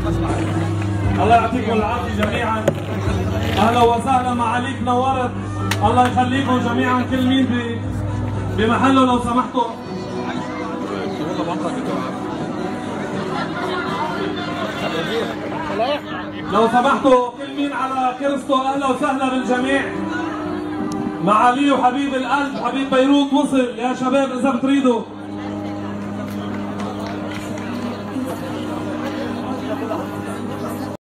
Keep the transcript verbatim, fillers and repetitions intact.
الله يعطيكم العافيه جميعا. اهلا وسهلا معاليك، نورت. الله يخليكم جميعا، كل مين بمحله لو سمحتوا. لو سمحتوا كل مين على كرسته. اهلا وسهلا بالجميع. معالي وحبيب القلب حبيب بيروت وصل يا شباب اذا بتريدوا.